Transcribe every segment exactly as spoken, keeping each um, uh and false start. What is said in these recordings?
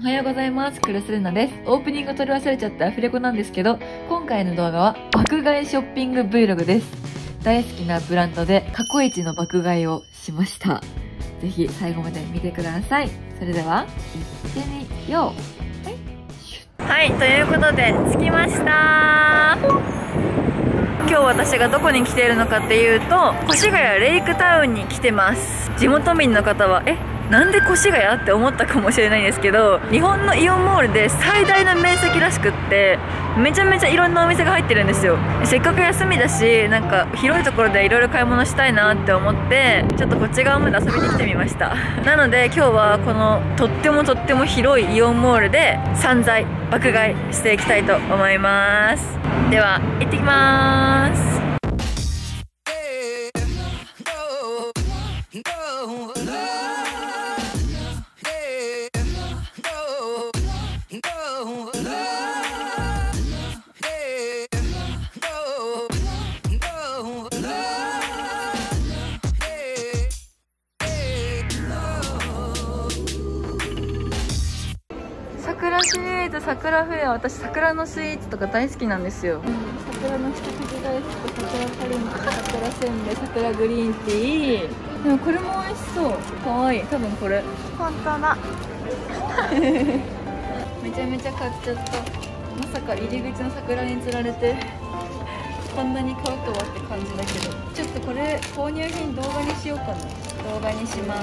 おはようございます。クルスルナです。オープニング撮り忘れちゃったアフレコなんですけど、今回の動画は爆買いショッピング Vlog です。大好きなブランドで過去一の爆買いをしました。ぜひ最後まで見てください。それでは、行ってみよう。はい、はい、ということで着きました。今日私がどこに来ているのかっていうと、越谷レイクタウンに来てます。地元民の方は、えなんで越谷って思ったかもしれないんですけど、日本のイオンモールで最大の面積らしくって、めちゃめちゃいろんなお店が入ってるんですよ。せっかく休みだし、なんか広いところでいろいろ買い物したいなって思って、ちょっとこっち側まで遊びに来てみました。なので今日はこのとってもとっても広いイオンモールで散財爆買いしていきたいと思います。では行ってきます。桜シリーズ、桜フェア、私桜のスイーツとか大好きなんですよ、うん、桜の一口大福、桜パリンと桜せんべい、桜グリーンティー。でもこれも美味しそう、かわいい。多分これ本当だめちゃめちゃ買っちゃった。まさか入り口の桜に釣られてこんなに買うとはって感じだけど、ちょっとこれ購入品動画にしようかな。動画にします。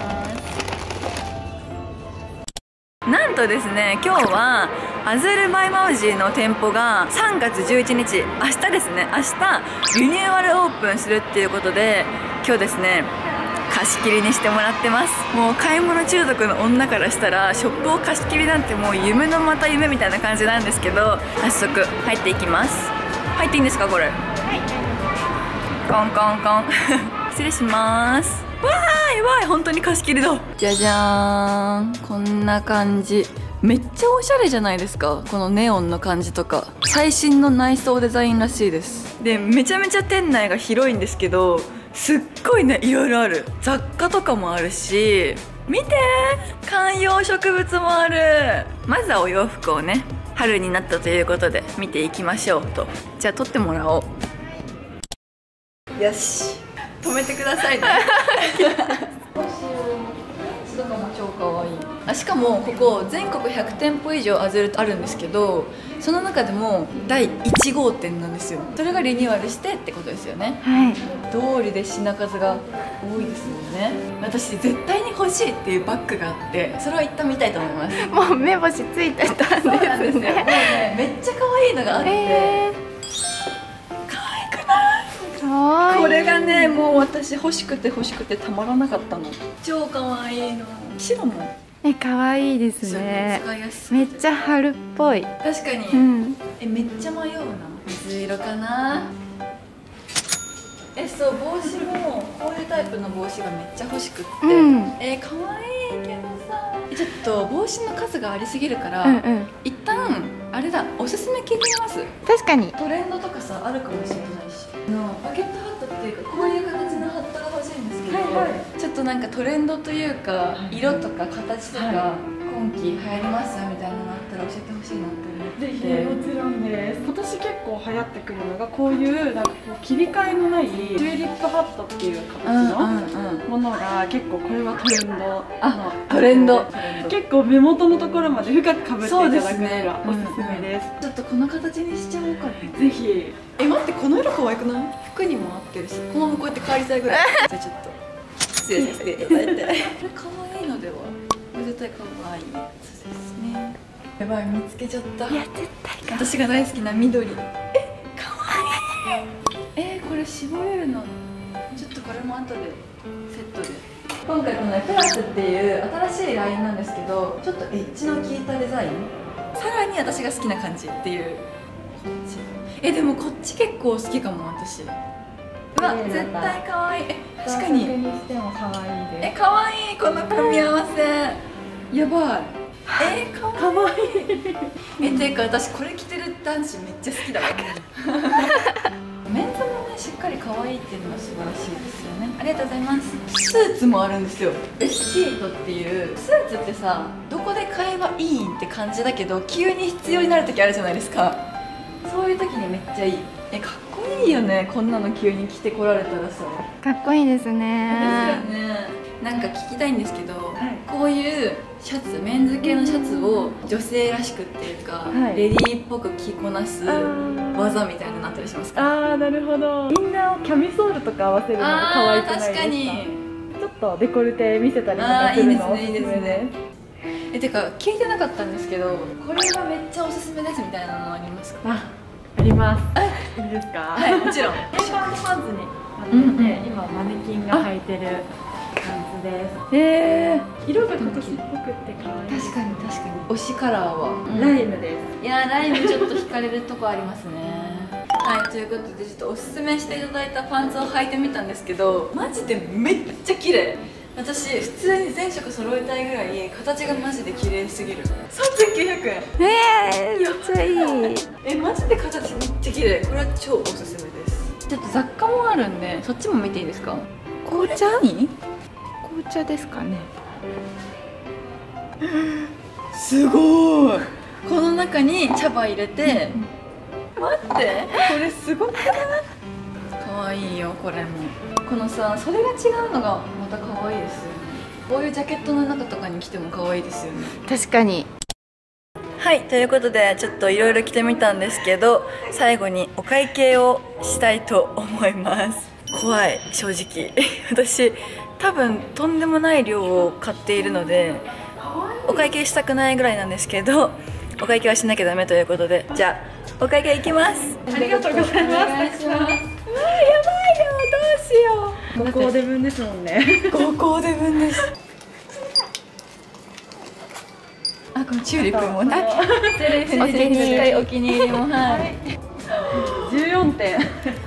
なんとですね、今日はアズルバイマウジーの店舗がさんがつじゅういちにち、明日ですね、明日リニューアルオープンするっていうことで、今日ですね貸し切りにしてもらってます。もう買い物中毒の女からしたらショップを貸し切りなんてもう夢のまた夢みたいな感じなんですけど、早速入っていきます。入っていいんですかこれ？はい、コンコンコン失礼します。わーいわーい、本当に貸し切りだ。じゃじゃーん、こんな感じ。めっちゃおしゃれじゃないですか、このネオンの感じとか。最新の内装デザインらしいです。でめちゃめちゃ店内が広いんですけど、すっごいね、いろいろある。雑貨とかもあるし、見てー、観葉植物もある。まずはお洋服をね、春になったということで見ていきましょうと。じゃあ撮ってもらおう。よし、止めてくださいねとかも超かわいい。あ、しかもここ全国ひゃくてんぽ以上アズルあるんですけど、その中でもだいいち号店なんですよ。それがリニューアルしてってことですよね。 はい、 通りで品数が多いですもんね。私絶対に欲しいっていうバッグがあって、それを一旦見たいと思います。 もう目星ついてたんですね。 そうなんですよ。もうね、めっちゃ可愛いのがあって、 えー、 可愛くない？ かわいい。 これがね、もう私欲しくて欲しくてたまらなかったの。超可愛いの。白もえ、可愛いですね。 使いやすめっちゃ春っぽい。 確かに、 うん、 え、めっちゃ迷うな。水色かな。え、そう、帽子もこういうタイプの帽子がめっちゃ欲しくって、うん、えー、可愛いけどさ、ちょっと帽子の数がありすぎるから、うんうん、一旦あれだ、おすすめ聞いてみます。 確かにトレンドとかさ、あるかもしれないしのバケットハットっていうか、こういう形のハットが欲しいんですけど、はいはい、ちょっとなんかトレンドというか、色とか形とか、はい、今季流行りますみたいなのあったら教えてほしいなって思って。 ぜひ、もちろんです。今年結構流行ってくるのがこういうなんかこう切り替えのないチューリップハットっていう形のものが結構、これはトレンドのトレンド結構目元のところまで深くかぶっていただくのがおすすめです。 ちょっとこの形にしちゃおうかな。 ぜひ。 え、待って、この色可愛くない？服にも合ってるし、このままこうやって変わりたいぐらいじゃあちょっと失礼させていただいてこれ可愛いのでは？これ絶対可愛いやつですね。やばい、見つけちゃった。 いや、絶対私が大好きな緑。え、可愛いえー、これ絞れるの。ちょっとこれも後でセットで。今回このね、プラスっていう新しいラインなんですけど、ちょっとエッジの効いたデザイン、さらに私が好きな感じっていう。こっち、え、でもこっち結構好きかも私。うわ、絶対可愛い。え、確かにえ、可愛いこの組み合わせやばい。えー、かわいいえ、ていうか私これ着てる男子めっちゃ好きだわメンズもね、しっかり可愛いっていうのが素晴らしいですよね。ありがとうございます。スーツもあるんですよ。別シートっていうスーツってさ、どこで買えばいいんって感じだけど急に必要になる時あるじゃないですか。そういう時にめっちゃいい。え、かっこいいよね、こんなの急に着てこられたらさ。 かっこいいですですね。 よね。なんか聞きたいんですけど、 はい、 こういうシャツ、メンズ系のシャツを女性らしくっていうか、 はい、 レディーっぽく着こなす技みたいなのあったりしますか？ ああ、なるほど。インナーをキャミソールとか合わせるのが可愛くないですか？ 確かに。 ちょっとデコルテ見せたりとかするのおすすめです。 え、てか聞いてなかったんですけど、これがめっちゃおすすめですみたいなのありますか？ あ、あります。いいですか？ はい、もちろん。 パンパンツになってて、今マネキンが履いてるパンツです。 へー、 色が今年っぽくって可愛い。 確かに確かに。推しカラーは、 ライムです。 いやー、ライムちょっと惹かれるとこありますね。はい、ということでちょっとおすすめしていただいたパンツを履いてみたんですけど、マジでめっちゃ綺麗。私普通に全色揃えたいぐらい形がマジで綺麗すぎる。さんぜんきゅうひゃくえん。 えー、めっちゃいい。 え、マジで形めっちゃ綺麗。これは超おすすめです。ちょっと雑貨もあるんで、そっちも見ていいですか？ 紅茶？ 何？ 紅茶ですかね。 すごい。この中に茶葉入れて、待って、これすごくない？可愛いよ、これも。このさ、それが違うのがまた可愛いですよね。こういうジャケットの中とかに着ても可愛いですよね。 確かに。 はい、ということでちょっといろいろ着てみたんですけど、最後にお会計をしたいと思います。怖い、正直私多分とんでもない量を買っているのでお会計したくないぐらいなんですけど、お会計はしなきゃダメということで、じゃあお会計行きます。 ありがとうございます。 お願いします。うわ、やばいよ、どうしよう。 ごコーデ分ですもんね。 ごコーデ分です。あ、このチューリップもね。失礼します。しっかりお気に入りも、はい。 じゅうよんてん。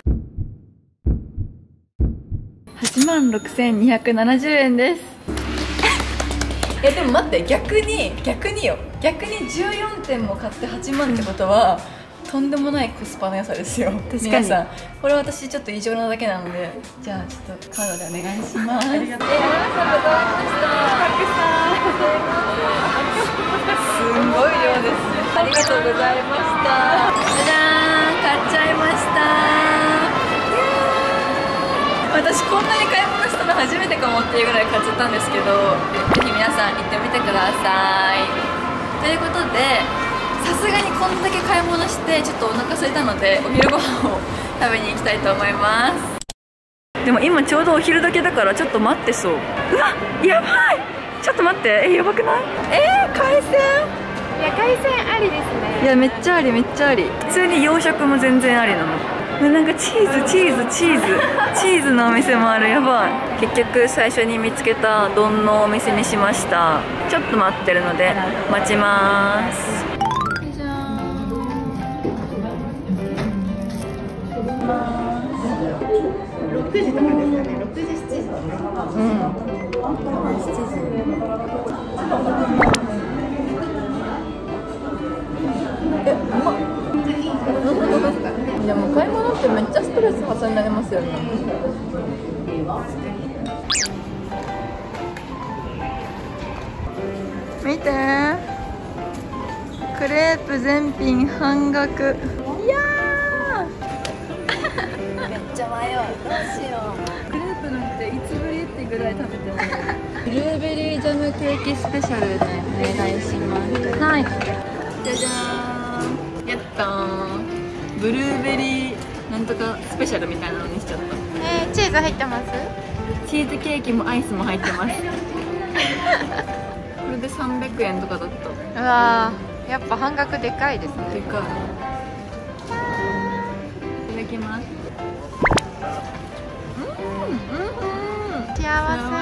はちまんろくせんにひゃくななじゅうえんです。いやでも待って、逆に逆によ、逆にじゅうよんてんも買ってはちまんってことはとんでもないコスパの良さですよ。 確かに。 皆さん、これ私ちょっと異常なだけなので、じゃあちょっとカードでお願いします。ありがとうございました。すんごい量ですね。ありがとうございました。じゃじゃーん、買っちゃいました。私こんなに買い物したの初めてかもっていうぐらい買っちゃったんですけど、ぜひ皆さん行ってみてください。ということで、さすがにこんだけ買い物してちょっとお腹空いたので、お昼ご飯を食べに行きたいと思います。でも今ちょうどお昼時だからちょっと待ってそう。うわ、やばい、ちょっと待って、え、やばくない？えー、海鮮？ いや、海鮮ありですね。 いや、めっちゃあり、めっちゃあり。普通に洋食も全然ありなの。なんかチーズチーズチーズチーズのお店もある。やばい。結局最初に見つけた丼のお店にしました。ちょっと待ってるので待ちまーす。じゃーん。 ろくじとかですかね。ろくじ、しちじ。うん。 しちじ。え、うまっ。いや、もう買い物ってめっちゃストレス発散になりますよね。見てー、クレープ全品半額。いやーめっちゃ迷う、どうしよう。クレープなんていつぶりってぐらい食べてない。ブルーベリージャムケーキスペシャルでお願いします。はい、じゃじゃーん、やったー。ブルーベリーなんとかスペシャルみたいなのにしちゃった。 えー、チーズ入ってます？ チーズケーキもアイスも入ってます。これでさんびゃくえんとかだった。 うわー、やっぱ半額でかいですね。 でかい。いただきます。うん、うん、 幸せ。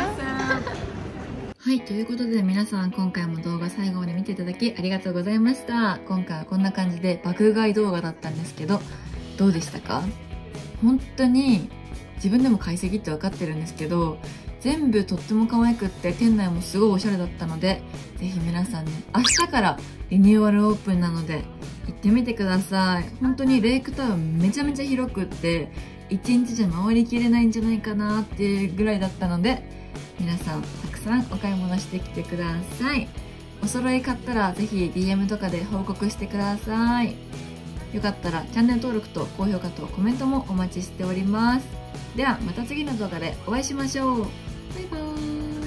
はい、ということで皆さん、今回も動画最後まで見ていただきありがとうございました。今回はこんな感じで爆買い動画だったんですけど、どうでしたか？本当に自分でも買いすぎって分かってるんですけど、全部とっても可愛くって店内もすごいおしゃれだったので、ぜひ皆さんね、明日からリニューアルオープンなので行ってみてください。本当にレイクタウンめちゃめちゃ広くって、いちにちじゃ回りきれないんじゃないかなっていうぐらいだったので、 皆さんたくさんお買い物してきてください。お揃い買ったらぜひ ディーエム とかで報告してください。よかったらチャンネル登録と高評価とコメントもお待ちしております。ではまた次の動画でお会いしましょう。バイバーイ。